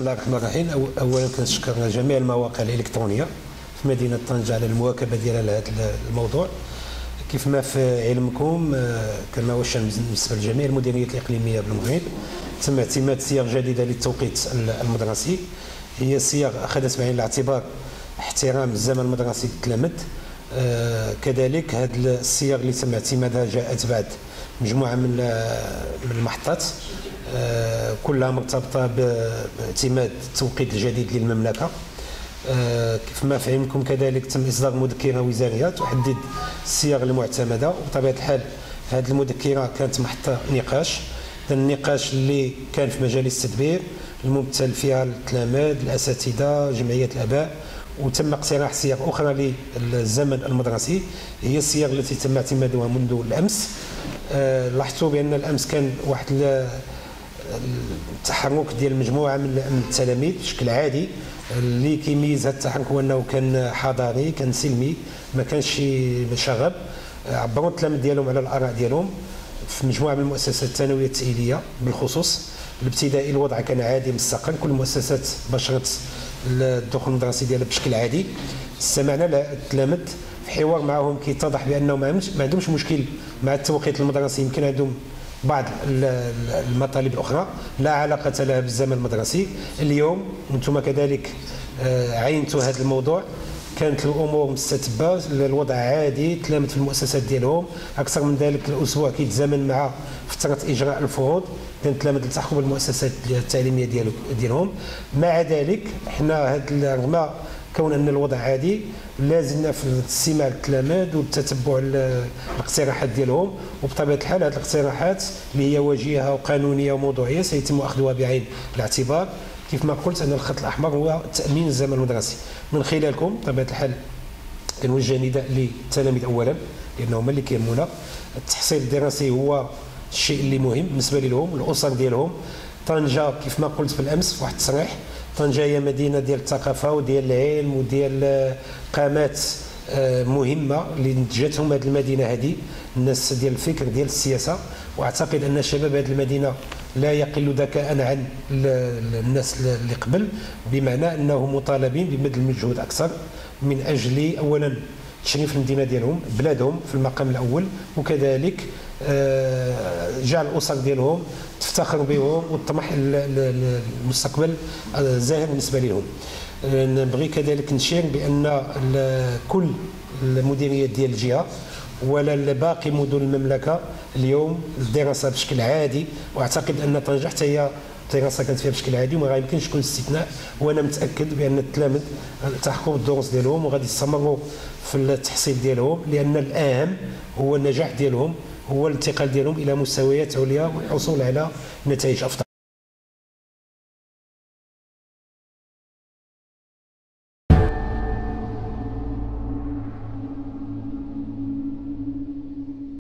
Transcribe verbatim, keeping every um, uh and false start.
الله الرحمن الرحيم. اولا كنشكر جميع المواقع الالكترونيه في مدينه طنجه على المواكبه ديالها لهذا الموضوع. كيف ما في علمكم كما هو الشان بالنسبه لجميع المديريات الاقليميه بالمغرب، تم اعتماد صيغ جديده للتوقيت المدرسي. هي صيغ اخذت بعين الاعتبار احترام الزمن المدرسي للتلاميذ. آه كذلك هذه الصيغ اللي تم اعتمادها جاءت بعد مجموعه من من المحطات آه كلها مرتبطه باعتماد التوقيت الجديد للمملكه. آه كيف ما في علمكم كذلك تم اصدار مذكره وزاريه تحدد الصيغ المعتمده، وبطبيعه الحال هذه المذكره كانت محط نقاش. النقاش اللي كان في مجالس التدبير الممثل فيها التلاميذ، الاساتذه، جمعيه الاباء، وتم اقتراح صيغ اخرى للزمن المدرسي هي الصيغ التي تم اعتمادها منذ الامس. أه لاحظتوا بان الامس كان واحد التحرك ديال مجموعه من التلاميذ بشكل عادي. اللي كيميز هذا التحرك هو انه كان حضاري، كان سلمي، ما كانش شغب. عبروا التلاميذ ديالهم على الاراء ديالهم في مجموعه من المؤسسات الثانويه التاهيليه بالخصوص. الابتدائي الوضع كان عادي مستقر، كل المؤسسات بشرت الدخول المدرسي ديالها بشكل عادي. استمعنا للتلاميذ في حوار معهم كيتضح بانهم ما عندهمش مشكل مع التوقيت المدرسي، يمكن عندهم بعض المطالب الاخرى لا علاقه لها بالزمن المدرسي. اليوم انتم كذلك عينتوا هذا الموضوع، كانت الامور مستتبه، الوضع عادي، التلاميذ في المؤسسات ديالهم. اكثر من ذلك الاسبوع كيتزامن مع فتره اجراء الفروض، كان التلاميذ التحقوا بالمؤسسات التعليميه ديالو ديالهم. مع ذلك حنا هذا رغم كون ان الوضع عادي لازلنا في الاستماع للتلاميذ والتتبع الاقتراحات ديالهم، وبطبيعه الحال هذه الاقتراحات اللي هي وجيهه وقانونيه وموضوعيه سيتم اخذها بعين الاعتبار. كيف ما قلت ان الخط الاحمر هو تامين الزمن المدرسي. من خلالكم بطبيعه الحال كنوجه نداء للتلاميذ اولا لانهم هما اللي كيهمونا. التحصيل الدراسي هو الشيء اللي مهم بالنسبه لهم الاسر ديالهم. طنجه كيف ما قلت بالامس في واحد التصريح، طنجه هي مدينه ديال الثقافه وديال العلم وديال قامات مهمه اللي نتجتهم هذه المدينه هذه، الناس ديال الفكر ديال السياسه. واعتقد ان شباب هذه المدينه لا يقل ذكاء عن الناس اللي قبل، بمعنى انهم مطالبين ببذل المجهود اكثر من اجل اولا تشريف المدينه ديالهم، بلادهم في المقام الاول، وكذلك جعل الاسر ديالهم تفتخر بهم وتطمح المستقبل زاهر بالنسبه لهم. نبغي كذلك نشير بان كل المديريات ديال الجهه ولا باقي مدن المملكه اليوم الدراسه بشكل عادي، واعتقد ان طنجه حتى هي الدراسه كانت فيها بشكل عادي وما يمكنش يكون استثناء. وانا متاكد بان التلاميذ التحقوا بالدروس ديالهم وغادي يستمروا في التحصيل ديالهم، لان الاهم هو النجاح ديالهم، هو الانتقال ديالهم الى مستويات عليا والحصول على نتائج افضل.